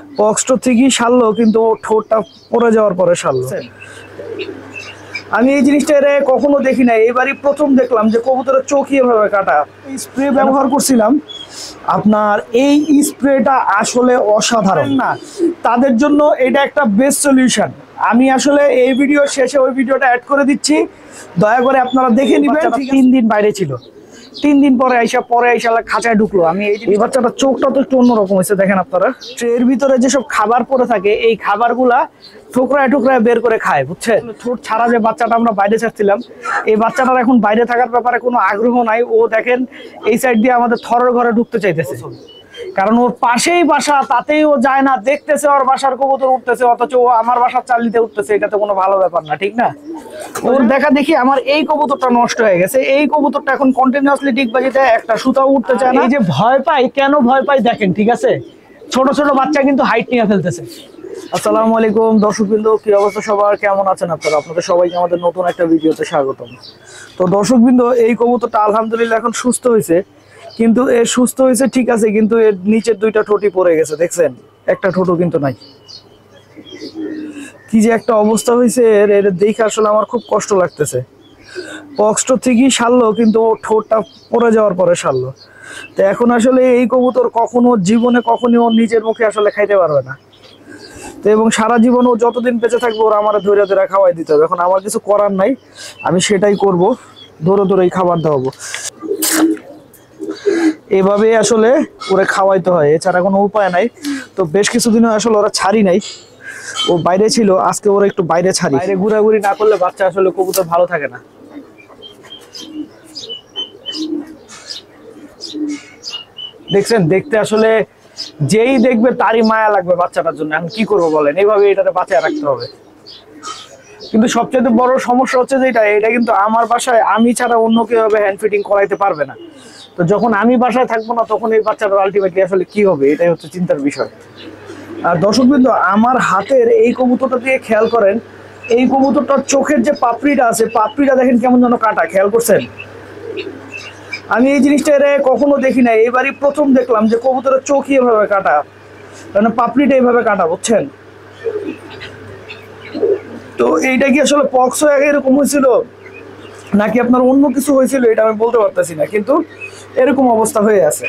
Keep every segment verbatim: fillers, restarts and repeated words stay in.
বক্সটা ঠিকই সারলো, কিন্তু ঠোঁটটা পড়ে যাওয়ার পরে সারলো। আমি এই জিনিসটা এর কখনো দেখি নাই, এবারই প্রথম দেখলাম যে কবুতরের চোখ এভাবে কাটা। স্প্রে ব্যবহার করছিলাম আপনার, এই স্প্রেটা আসলে অসাধারণ না, তাদের জন্য এটা একটা বেস্ট সলিউশন। আমি আসলে এই ভিডিও শেষে ওই ভিডিওটা অ্যাড করে দিচ্ছি, দয়া করে আপনারা দেখে নেবেন। তিন দিন বাইরে ছিল, তিন দিন পরে আইসা পরে আইসা খাঁচায় ঢুকলো। আমি এই বাচ্চাটার চোখটা তো একটু অন্যরকম হয়েছে, দেখেন আপনারা। ট্রের ভিতরে যেসব খাবার পড়ে থাকে এই খাবারগুলা ঠোকরায় ঠোকরায় বের করে খায়, বুঝছেন। ঠোঁট ছাড়া যে বাচ্চাটা আমরা বাইরে ছাড়ছিলাম, এই বাচ্চাটার এখন বাইরে থাকার ব্যাপারে কোনো আগ্রহ নাই। ও দেখেন এই সাইড দিয়ে আমাদের থরের ঘরে ঢুকতে চাইতেছে, কারণ ওর পাশেই বাসা, তাতেই ও যায় না। দেখতেছে ওর বাসার কবুতর উঠতেছে, অথচ ও আমার বাসার চালিতে উঠতেছে। এটা তো কোনো ভালো ব্যাপার না, ঠিক না? ওর দেখা দেখি আমার এই কবুতরটা নষ্ট হয়ে গেছে। এই কবুতরটা এখন কন্টিনিউয়াসলি ডিগবাজিতে একটা সুতাও উঠতে চায় না। এই যে ভয় পাই, কেন ভয় পাই দেখেন, ঠিক আছে? ছোট ছোট বাচ্চা কিন্তু হাইট নিয়ে ফেলতেছে। আসসালামু আলাইকুম দর্শকবৃন্দ, কি অবস্থা সবার, কেমন আছেন আপনারা? আপনাদের সবাইকে আমাদের নতুন একটা ভিডিওতে স্বাগতম। তো দর্শকবৃন্দ, এই কবুতরটা আলহামদুলিল্লাহ এখন সুস্থ হয়েছে, কিন্তু এর সুস্থ হয়েছে ঠিক আছে, কিন্তু এর নিচের দুইটা ঠোঁটই পড়ে গেছে, দেখছেন? একটা ঠোঁটও কিন্তু নাই। কি যে একটা অবস্থা হয়েছে এর, এর দেখে আসলে আমার খুব কষ্ট লাগতেছে। বক্সটা ঠিকই সারলো, কিন্তু ঠোঁটটা পড়ে যাওয়ার পরে সারলো। তো এখন আসলে এই কবুতর কখনো জীবনে কখনই ওর নিজের মুখে আসলে খাইতে পারবে না। তো এবং সারা জীবন ও যতদিন বেঁচে থাকবে ওরা আমার ধৈর্য ধরে খাওয়াই দিতে হবে। এখন আমার কিছু করার নাই, আমি সেটাই করব, ধরে ধরেই খাবার দেওয়াবো। এভাবে আসলে ওরা খাওয়াইতে হয়, এছাড়া কোনো উপায় নাই। তো বেশ কিছুদিন আসলে ওরা ছাড়ি নাই, ও বাইরে ছিল, আজকে ওরা একটু বাইরে ছাড়ি। বাইরে ঘোরাঘুরি না করলে বাচ্চা আসলে কবুতর ভালো থাকে না। দেখছেন, দেখতে আসলে যেই দেখবে তারই মায়া লাগবে বাচ্চাটার জন্য। এখন কি করবো বলেন, এইভাবে এটাতে বাঁচিয়ে রাখতে হবে। কিন্তু সবচেয়ে বড় সমস্যা হচ্ছে যে এটা এটা কিন্তু আমার বাসায় আমি ছাড়া অন্য কেউ হ্যান্ড ফিটিং করাইতে পারবে না। তো যখন আমি বাসায় থাকবো না, তখন এই বাচ্চাটার আলটিমেটলি আসলে কি হবে, এটাই হচ্ছে চিন্তার বিষয়। আর দর্শকবৃন্দ, আমার হাতের এই কবুতরটা দিয়ে খেয়াল করেন, এই কবুতরটার চোখের যে পাপড়িটা আছে, পাপড়িটা দেখেন কেমন যেন কাটা, খেয়াল করছেন? আমি এই জিনিসটা এর কখনো দেখি নাই, এবারই প্রথম দেখলাম যে কবুতরের চোখ এভাবে কাটা, মানে পাপড়িটা এইভাবে কাটা, বুঝছেন? তো এইটা কি আসলে পক্স হয়ে এরকম হয়েছিল নাকি আপনার অন্য কিছু হয়েছিল, এটা আমি বলতে পারতেছি না, কিন্তু এরকম অবস্থা হয়ে আছে।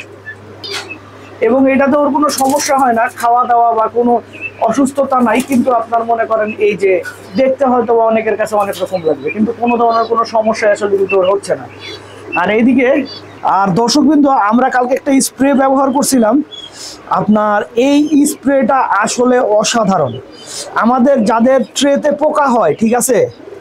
এবং এটাতে ওর কোনো সমস্যা হয় না, খাওয়া দাওয়া বা কোনো অসুস্থতা নাই, কিন্তু আপনার মনে করেন এই যে দেখতে হয়তো অনেকের কাছে অনেক রকম লাগবে, কিন্তু কোনো ধরনের কোনো সমস্যা আসলে কিন্তু হচ্ছে না। আর এইদিকে আর দর্শকবৃন্দ, আমরা কালকে একটা স্প্রে ব্যবহার করছিলাম আপনার, এই স্প্রেটা আসলে অসাধারণ। আমাদের যাদের ট্রেতে পোকা হয়, ঠিক আছে,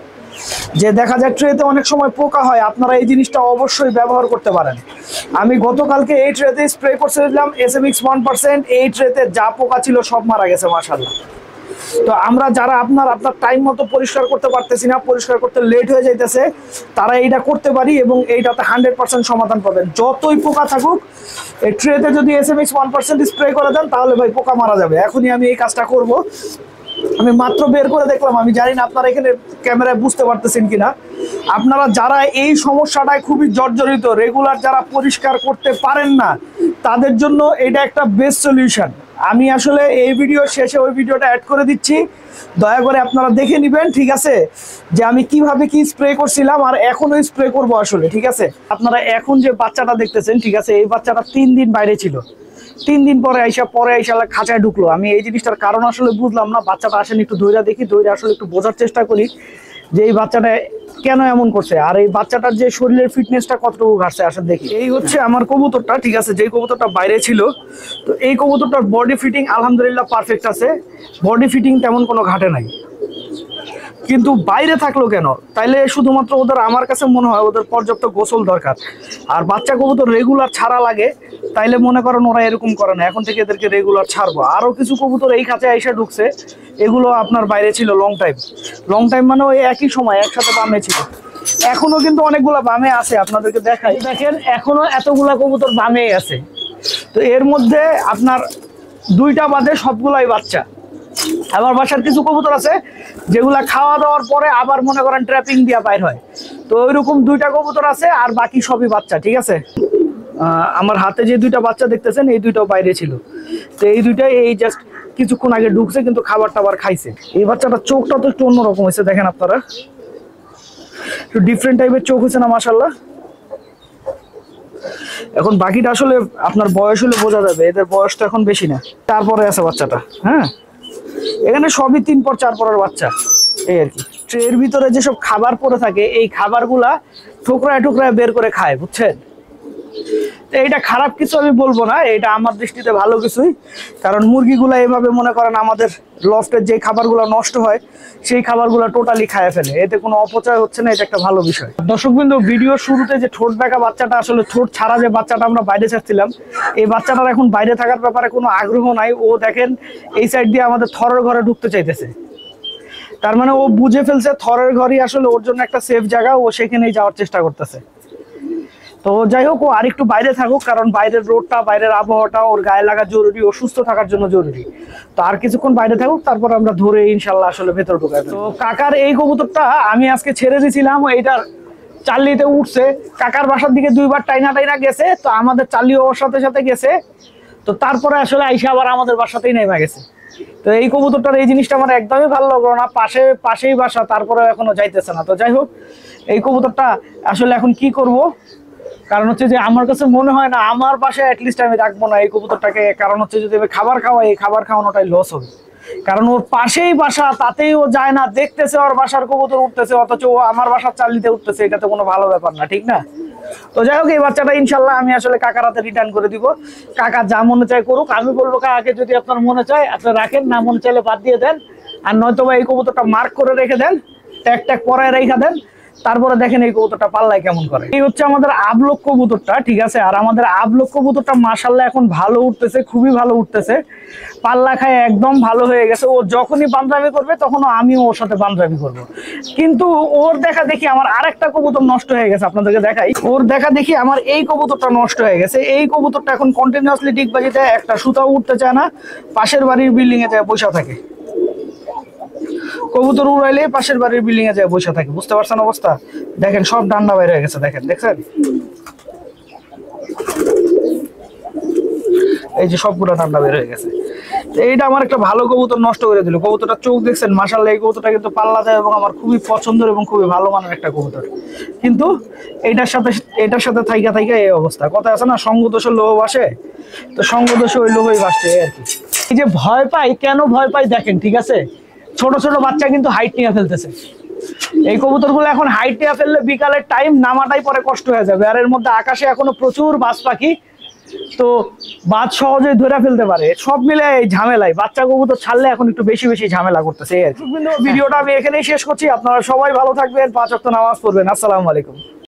যে দেখা যায় ট্রেতে অনেক সময় পোকা হয়, আপনারা এই জিনিসটা অবশ্যই ব্যবহার করতে পারেন। আমি গতকালকে এই ট্রেতে স্প্রে করছিলাম S M X one percent, এই ট্রেতে যা পোকা ছিল সব মারা গেছে মাশাআল্লাহ। তো আমরা যারা আপনার আপনার টাইম মতো পরিষ্কার করতে পারতেছি না, পরিষ্কার করতে লেট হয়ে যাইতেছে, তারা এইটা করতে পারি এবং এইটাতে হান্ড্রেড পার্সেন্ট সমাধান পাবেন। যতই পোকা থাকুক, এই ট্রেতে যদি S M X one percent spray করে দেন, তাহলে ভাই পোকা মারা যাবে। এখনই আমি এই কাজটা করব। আমি মাত্র বের করে দেখলাম, আমি জানি না আপনারা এখানে ক্যামেরায় বুঝতে পারতেছেন কিনা। আপনারা যারা এই সমস্যাটায় খুবই জর্জরিত, রেগুলার যারা পরিষ্কার করতে পারেন না, তাদের জন্য এটা একটা বেস্ট সলিউশন। আমি আসলে এই ভিডিও শেষে ওই ভিডিওটা অ্যাড করে দিচ্ছি, দয়া করে আপনারা দেখে নেবেন, ঠিক আছে, যে আমি কিভাবে কি স্প্রে করছিলাম আর এখনো স্প্রে করব আসলে, ঠিক আছে। আপনারা এখন যে বাচ্চাটা দেখতেছেন, ঠিক আছে, এই বাচ্চাটা তিন দিন বাইরে ছিল, তিন দিন পরে আইসা পরে আইসা খাঁচায় ঢুকলো। আমি এই জিনিসটার কারণ আসলে বুঝলাম না। বাচ্চাটা আসেন একটু ধৈর্য দেখি, ধৈর্য আসলে একটু বোঝার চেষ্টা করি যে এই বাচ্চাটা কেন এমন করছে, আর এই বাচ্চাটার যে শরীরের ফিটনেসটা কতটুকু ঘাটছে, আসেন দেখি। এই হচ্ছে আমার কবুতরটা, ঠিক আছে, যেই কবুতরটা বাইরে ছিল। তো এই কবুতরটার বডি ফিটিং আলহামদুলিল্লাহ পারফেক্ট আছে, বডি ফিটিং তেমন কোনো ঘাটে নাই, কিন্তু বাইরে থাকলো কেন? তাইলে শুধুমাত্র ওদের, আমার কাছে মনে হয় ওদের পর্যাপ্ত গোসল দরকার। আর বাচ্চা কবুতর রেগুলার ছাড়া লাগে, তাইলে মনে করেন ওরা এরকম করে না। এখন থেকে এদেরকে রেগুলার ছাড়বো। আরও কিছু কবুতর এই কাছে এসে ঢুকছে, এগুলো আপনার বাইরে ছিল লং টাইম, লং টাইম মানে ওই একই সময় একসাথে বামে ছিল। এখনো কিন্তু অনেকগুলো বামে আছে, আপনাদেরকে দেখাই, দেখেন এখনো এতগুলা কবুতর বামে আছে। তো এর মধ্যে আপনার দুইটা বাদে সবগুলাই বাচ্চা। আমার বাসার কিছু কবুতর আছে যেগুলা খাওয়া দাওয়ার পরে আবার মনে করেন ট্র্যাপিং দিয়া বাইর হয়। তো ওইরকম দুইটা কবুতর আছে, আর বাকি সবই বাচ্চা, ঠিক আছে। আমার হাতে যে দুইটা বাচ্চা দেখতেছেন, এই দুইটাও বাইরে ছিল। তো এই দুইটাই এই জাস্ট কিছুক্ষণ আগে ঢুকছে, কিন্তু খাবার টাবার খাইছে। এই বাচ্চাটা চোখটা তো একটু অন্যরকম হয়েছে, দেখেন আপনারা একটু ডিফারেন্ট টাইপের চোখ হয়েছে না মাশাআল্লাহ। এখন বাকিটা আসলে আপনার বয়স হলে বোঝা যাবে, এদের বয়স তো এখন বেশি না। তারপরে আছে বাচ্চাটা, হ্যাঁ এখানে সবই তিন পর চার পরের বাচ্চা এই আর কি। ট্রের ভিতরে যেসব খাবার পড়ে থাকে এই খাবারগুলা টুকরায় টুকরায় বের করে খায়, বুঝছেন। তো এটা খারাপ কিছু আমি বলবো না, এটা আমার দৃষ্টিতে ভালো কিছুই। কারণ মুরগিগুলা এভাবে মনে করেন আমাদের লফটের যে খাবারগুলো নষ্ট হয় সেই খাবারগুলো টোটালি খায় ফেলে, এতে কোনো অপচয় হচ্ছে না, এটা একটা ভালো বিষয়। দর্শকবৃন্দ, ভিডিওর শুরুতে যে ঠোঁট দেখা বাচ্চাটা, আসলে ঠোঁট ছাড়া যে বাচ্চাটা আমরা বাইরে ছাড়ছিলাম, এই বাচ্চাটার এখন বাইরে থাকার ব্যাপারে কোনো আগ্রহ নাই। ও দেখেন এই সাইড দিয়ে আমাদের থরের ঘরে ঢুকতে চাইতেছে, তার মানে ও বুঝে ফেলছে থরের ঘরই আসলে ওর জন্য একটা সেফ জায়গা, ও সেখানেই যাওয়ার চেষ্টা করতেছে। তো যাই হোক, ও আর একটু বাইরে থাকুক, কারণ বাইরের রোডটা বাইরের আবহাওয়াটা ওর গায়ে লাগা জরুরি, ও সুস্থ থাকার জন্য জরুরি। তো আর কিছুক্ষণ বাইরে থাকুক, তারপর আমরা ধরে ইনশাল্লাহ আসলে ভেতরে ঢুকাই। তো কাকার এই কবুতরটা আমি আজকে ছেড়ে দিয়েছিলাম, এইটার চাল্লিতে উঠছে, কাকার বাসার দিকে দুইবার টাইনা টাইনা গেছে, তো আমাদের চাল্লি ওর সাথে সাথে গেছে, তো তারপরে আসলে আইসা আবার আমাদের বাসাতেই নেমে গেছে। তো এই কবুতরটার এই জিনিসটা আমার একদমই ভালো লাগলো না, পাশে পাশেই বাসা, তারপরে এখনো যাইতেছে না। তো যাই হোক, এই কবুতরটা আসলে এখন কি করব, কারণ হচ্ছে যে আমার কাছে মনে হয় না আমার পাশে অ্যাটলিস্ট আমি রাখবো না এই কবুতরটাকে। কারণ হচ্ছে যদি আমি খাবার খাওয়াই, এই খাবার খাওয়ানোটাই লস হবে, কারণ ওর পাশেই বাসা, তাতেই ও যায় না, দেখতেছে ওর বাসার কবুতর উঠতেছে, অথচ ও আমার বাসার চাল্লিতে উঠতেছে, এটা তো কোনো ভালো ব্যাপার না, ঠিক না। তো যাই হোক, এই বাচ্চাটা ইনশাল্লাহ আমি আসলে কাকার হাতে রিটার্ন করে দিব। কাকা যা মনে চায় করুক, আমি বলবো কাকাকে যদি আপনার মনে চায় আপনি রাখেন, না মনে চাইলে বাদ দিয়ে দেন, আর নয়তো বা এই কবুতরটা মার্ক করে রেখে দেন, ট্যাগ ট্যাগ পরায় রেখে দেন, তারপরে দেখেন এই কবুতরটা পাল্লায় কেমন করে। এই হচ্ছে আমাদের আবলক কবুতরটা, ঠিক আছে। আর আমাদের আবলক কবুতরটা মাশাআল্লাহ এখন ভালো উঠতেছে, খুবই ভালো উঠতেছে, পাল্লা খায় একদম ভালো হয়ে গেছে। ও যখনই বান্দরামি করবে তখন আমিও ওর সাথে বান্দরামি করব। কিন্তু ওর দেখা দেখি আমার আরেকটা কবুতর নষ্ট হয়ে গেছে, আপনাদেরকে দেখাই। ওর দেখা দেখি আমার এই কবুতরটা নষ্ট হয়ে গেছে। এই কবুতরটা এখন কন্টিনিউয়াসলি ডিগবাজিতে, একটা সুতাও উঠতে চায় না, পাশের বাড়ির বিল্ডিং এ যায় বসে থাকে, কবুতর উড়াইলে পাশের বাড়ির বিল্ডিং এ যায় বসে থাকে, বুঝতে পারছেন অবস্থা। দেখেন সব ডান্ডা বাইরে হয়ে গেছে, দেখেন দেখছেন, এই যে সবগুলো ডান্ডা বের হয়ে গেছে। এইটা আমার একটা ভালো কবুতর নষ্ট করে দিল। কবুতরটা চোখ দেখছেন মাশাআল্লাহ, এই কবুতরটা কিন্তু পাল্লা যায় এবং আমার খুবই পছন্দের এবং খুবই ভালো মানের একটা কবুতর, কিন্তু এইটার সাথে এটার সাথে থাইকা থাইকা এই অবস্থা। কথা আছে না, সঙ্গ দোষের লোভ আসে, তো সঙ্গ দোষে ওই লোভই বাসছে আর কি। এই যে ভয় পাই, কেন ভয় পাই দেখেন, ঠিক আছে, ছোট ছোট বাচ্চা কিন্তু হাইট নিয়ে ফেলতেছে। এই কবুতরগুলো এখন হাইট নিয়ে ফেললে বিকালের টাইম নামাটাই পরে কষ্ট হয়ে যাবে। আর এর মধ্যে আকাশে এখনো প্রচুর বাজ পাখি, তো বাজ সহজেই ধরে ফেলতে পারে। সব মিলে এই ঝামেলায় বাচ্চা কবুতর ছাড়লে এখন একটু বেশি বেশি ঝামেলা করতেছে। ভিডিওটা আমি এখানেই শেষ করছি, আপনারা সবাই ভালো থাকবেন, পাঁচ ওয়াক্ত নামাজ পড়বেন। আসসালামু আলাইকুম।